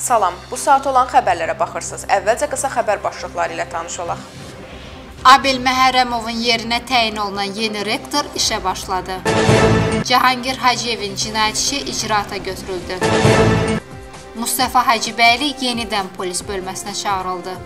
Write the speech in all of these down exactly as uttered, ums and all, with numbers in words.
Salam, bu saat olan xəbərlərə baxırsınız. Əvvəlcə qısa xəbər başlıqları ilə tanış olaq. Abel Məhərrəmovun yerinə təyin olunan yeni rektor işə başladı. Cahangir Hacıyevin cinayət işi icraata götürüldü. Mustafa Hacıbəyli yenidən polis bölməsinə çağırıldı.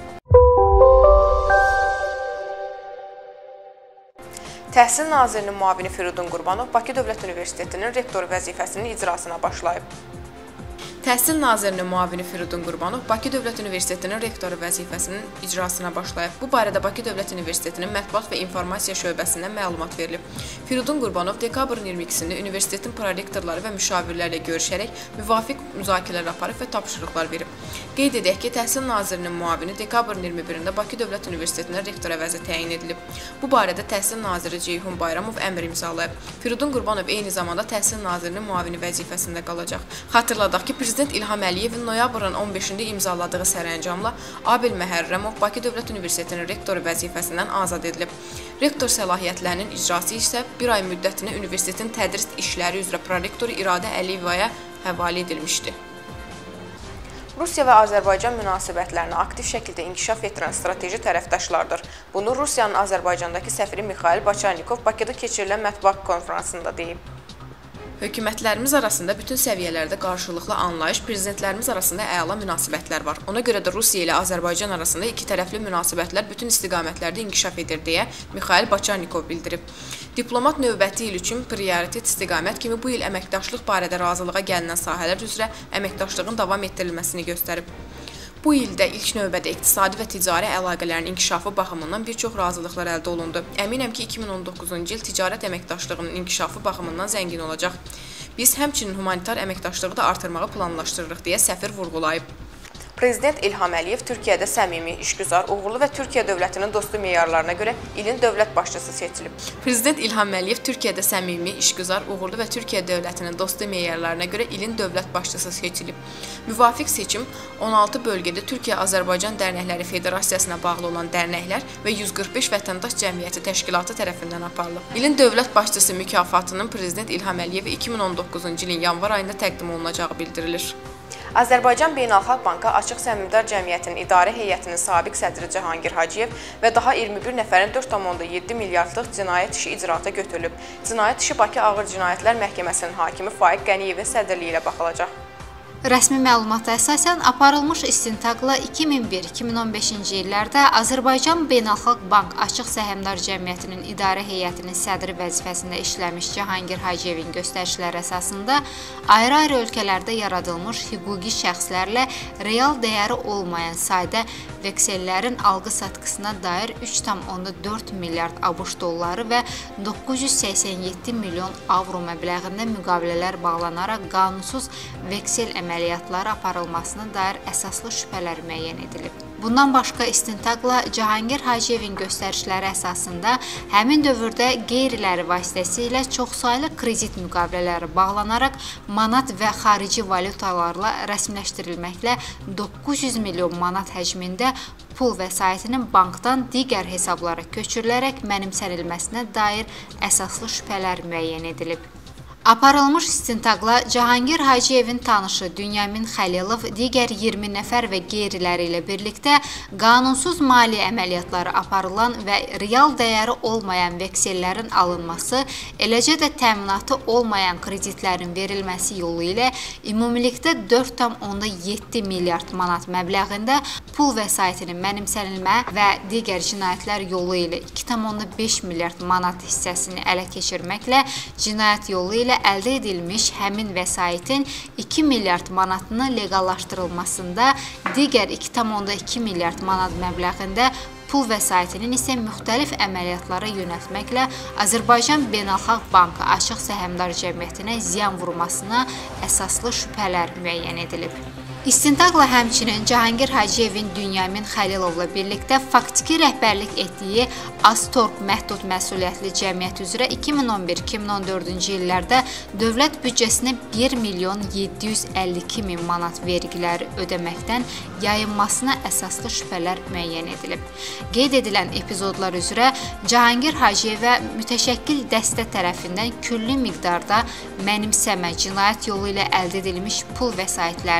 Təhsil Nazirinin müavini Firidun Qurbanov Bakı Dövlət Universitetinin rektoru vəzifəsinin icrasına başlayıb. Təhsil Nazirinin müavini Firidun Qurbanov Bakı Dövlət Universitetinin rektoru vəzifəsinin icrasına başlayıb. Bu barədə Bakı Dövlət Universitetinin Mətbuat və İnformasiya şöbəsindən məlumat verilib. Firidun Qurbanov dekabrın iyirmi ikisində universitetin prorektorları və müşavirlərlə görüşərək müvafiq müzakirələr aparıb və tapşırıqlar verib. Qeyd edək ki, Təhsil Nazirinin müavini dekabrın iyirmi birində Bakı Dövlət Universitetinin rektor əvəzi təyin edilib. Bu barədə Təhsil Naziri Ceyhun Bayramov əmr imzalayıb. Firidun Qurbanov eyni zamanda Təhsil Nazirinin müavini vəzifəsində qalacaq. Xatırladaq ki, Prezident İlham Əliyevin noyabrın on beşində imzaladığı sərəncamla Abel Məhərrəmov Bakı Dövlət Universitetinin rektoru vəzifəsindən azad edilib. Rektor səlahiyyətlərinin icrası isə bir ay müddətinə universitetin tədris işləri üzrə prorektoru İradə Əliyevaya həvalə edilmişdi. Rusiya və Azərbaycan münasibətlərini aktiv şəkildə inkişaf etdirən strateji tərəfdaşlardır. Bunu Rusiyanın Azərbaycandakı səfiri Mikhail Baçarnikov Bakıda keçirilən mətbuat konfransında deyib. Hökumətlərimiz arasında bütün səviyyələrdə qarşılıqlı anlayış, prezidentlərimiz arasında əla münasibətlər var. Ona görə də Rusiya ilə Azərbaycan arasında iki tərəfli münasibətlər bütün istiqamətlərdə inkişaf edir deyə Mikhail Baçarnikov bildirib. Diplomat növbəti il üçün prioritet istiqamət kimi bu il əməkdaşlıq barədə razılığa gəlinən sahələr üzrə əməkdaşlığın davam etdirilməsini göstərib. Bu ildə ilk növbədə iqtisadi və ticari əlaqələrin inkişafı baxımından bir çox razılıqlar əldə olundu. Əminəm ki, iki min on doqquzuncu il ticarət əməkdaşlığının inkişafı baxımından zəngin olacaq. Biz həmçinin humanitar əməkdaşlığı da artırmağı planlaşdırırıq deyə səfir vurğulayıb. Prezident İlham Əliyev Türkiyədə səmimi, işgüzar, uğurlu və Türkiyə dövlətinin dostu meyarlarına görə ilin dövlət başçısı seçilib. Prezident İlham Əliyev Türkiyədə səmimi, işgüzar, uğurlu və Türkiyə dövlətinin dostu meyarlarına görə ilin dövlət başçısı seçilib. Müvafiq seçim on altı bölgədə Türkiyə-Azərbaycan Dərnəkləri Federasiyasına bağlı olan dərnəklər və yüz qırx beş vətəndaş cəmiyyəti təşkilatı tərəfindən aparılıb. İlin dövlət başçısı mükafatının Prezident İlham Əliyevə iki min on doqquzuncu ilin yanvar ayında təqdim olunacağı bildirilir. Azərbaycan Beynəlxalq Bankı Açıq Səhmdar Cəmiyyətinin İdarə Heyətinin sabiq sədri Cahangir Hacıyev və daha iyirmi bir nəfərin dörd tam onda yeddi milyardlıq cinayət işi icraata götürülüb. Cinayət işi Bakı Ağır Cinayətlər Məhkəməsinin hakimi Faiq Qəniyevin sədrliyi ilə baxılacaq. Rəsmi məlumata əsasən aparılmış istintaqla iki min bir iki min on beşinci illərdə Azərbaycan Beynəlxalq Bank Açıq Səhmdar Cəmiyyətinin İdarə Heyətinin sədri vəzifəsində işləmiş Cahangir Hacıyevin göstərişləri əsasında ayrı-ayrı ölkələrdə yaradılmış hüquqi şəxslərlə real dəyəri olmayan sayda veksellərin alqı-satqısına dair üç tam onda dörd milyard ABŞ dolları və doqquz yüz səksən yeddi milyon avro məbləğində müqavilələr bağlanaraq qanunsuz veksel əməliyyatları aparılmasına dair əsaslı şübhələr müəyyən edilib. Bundan başqa istintaqla Cahangir Hacıyevin göstərişləri əsasında həmin dövrdə qeyriləri vasitəsilə çoxsaylı kredit müqavilələri bağlanaraq manat və xarici valyutalarla rəsmiləşdirilməklə doqquz yüz milyon manat həcmində pul vəsaitinin bankdan digər hesablara köçürülərək mənimsənilməsinə dair əsaslı şübhələr müəyyən edilib. Aparılmış istintaqla Cahangir Hacıyevin tanışı Dünyamin Xəlilov digər iyirmi nəfər və qeyriləri ilə birlikdə qanunsuz maliyyə əməliyyatları aparılan və real dəyəri olmayan veksellərin alınması, eləcə də təminatı olmayan kreditlərin verilməsi yolu ilə ümumilikdə dörd tam onda yeddi milyard manat məbləğində pul vəsaitinin mənimsənilmə və digər cinayətlər yolu ilə iki tam onda beş milyard manat hissəsini ələ keçirməklə cinayət yolu ilə əldə edilmiş həmin vəsaitin iki milyard manatını leqallaşdırılmasında, digər iki tam onda iki milyard manat məbləğində pul vəsaitinin isə müxtəlif əməliyyatlara yönəltməklə Azərbaycan Beynəlxalq Bankı Açıq Səhmdar Cəmiyyətinə ziyan vurmasına əsaslı şübhələr müəyyən edilib. İstintaqla həmçinin Cahangir Hacıyevin Dünyamin Xəlilovla birlikdə faktiki rəhbərlik etdiyi Aztorq məhdud məsuliyyətli cəmiyyət üzrə iki min on bir iki min on dördüncü illərdə dövlət büdcəsinə bir milyon yeddi yüz əlli iki min manat vergiləri ödəməkdən yayınmasına əsaslı şübhələr müəyyən edilib. Qeyd edilən epizodlar üzrə Cahangir Hacıyevə mütəşəkkil dəstə tərəfindən külli miqdarda mənimsəmə cinayət yolu ilə əldə edilmiş pul vəsaitlərinin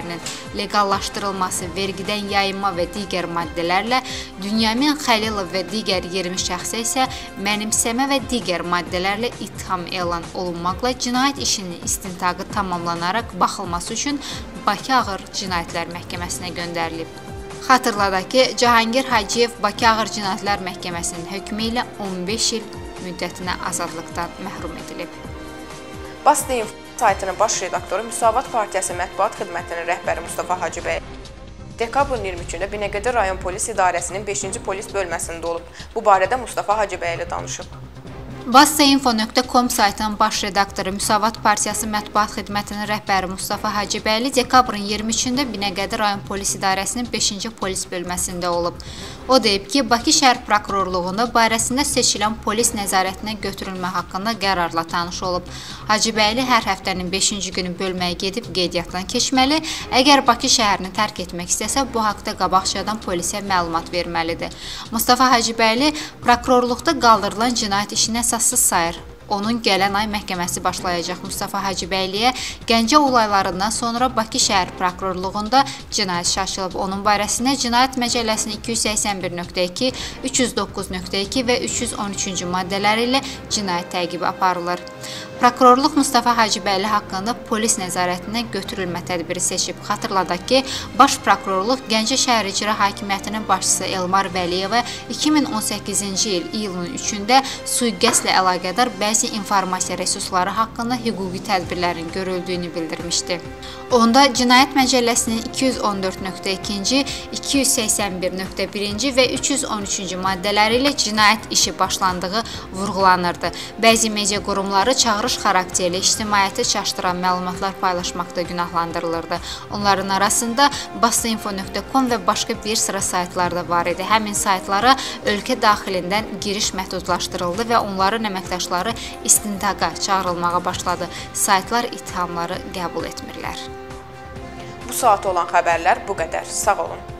leqallaşdırılması, vergidən yayınma və digər maddələrlə, Dünyamin Xəlilov və digər iyirmi şəxsə isə mənimsəmə və digər maddələrlə ittiham elan olunmaqla cinayət işinin istintaqı tamamlanaraq baxılması üçün Bakı Ağır Cinayətlər Məhkəməsinə göndərilib. Xatırladaq ki, Cahangir Hacıyev Bakı Ağır Cinayətlər Məhkəməsinin hökmü ilə on beş il müddətinə azadlıqdan məhrum edilib. Bastinfo saytının baş redaktoru Müsavat Partiyası Mətbuat Xidmətinin rəhbəri Mustafa Hacıbəy dekabrın iyirmi üçündə Binəqədi rayon polis idarəsinin beşinci polis bölməsində olub. Bu barədə Mustafa Hacıbəy ilə danışıb. Bastinfo nöqtə com saytının baş redaktoru Müsavat Partiyası Mətbuat Xidmətinin rəhbəri Mustafa Hacıbəyli dekabrın iyirmi üçündə Binəqədi rayon polis idarəsinin beşinci polis bölməsində olub. O deyib ki, Bakı şəhər prokurorluğunda barəsində seçilən polis nəzarətinə götürülmə haqqında qərarla tanış olub. Hacıbəyli hər həftənin beşinci günü bölməyə gedib qeydiyyatdan keçməli, əgər Bakı şəhərini tərk etmək istəsə, bu haqda qabaqcadan polisə məlumat verməlidir. Mustafa Hacıbəyli prokurorluqda qaldırılan cinayət işini əsassız sayır. Onun gələn ay məhkəməsi başlayacaq. Mustafa Hacıbəyliyə Gəncə olaylarından sonra Bakı şəhər prokurorluğunda cinayət işi açılıb. Onun barəsində Cinayət Məcəlləsinin iki yüz səksən bir nöqtə iki, üç yüz doqquz nöqtə iki və üç yüz on üçüncü maddələri ilə cinayət təqibi aparılır. Prokurorluq Mustafa Hacıbəyli haqqında polis nəzarətindən götürülmə tədbiri seçib. Xatırladaq ki, Baş Prokurorluq Gəncə şəhər icra hakimiyyətinin başçısı Elmar Vəliyeva iki min on səkkizinci il iyulun üçündə sui-qəsdlə əlaqədar bəzi informasiya resursları haqqında hüquqi tədbirlərin görüldüyünü bildirmişdi. Onda Cinayət Məcəlləsinin iki yüz on dörd nöqtə iki, iki yüz səksən bir nöqtə bir və üç yüz on üçüncü maddələri ilə cinayət işi başlandığı vurğulanırdı. Bəzi media qurumları çağırış xarakterli ictimaiyyəti çaşdıran məlumatlar paylaşmaqda günahlandırılırdı. Onların arasında Bastinfo nöqtə com və başqa bir sıra saytlar da var idi. Həmin saytlara ölkə daxilindən giriş məhdudlaşdırıldı və onların əməkdaşları istintaqa çağırılmağa başladı. Saytlar ittihamları qəbul etmirlər. Bu saat olan xəbərlər bu qədər. Sağ olun.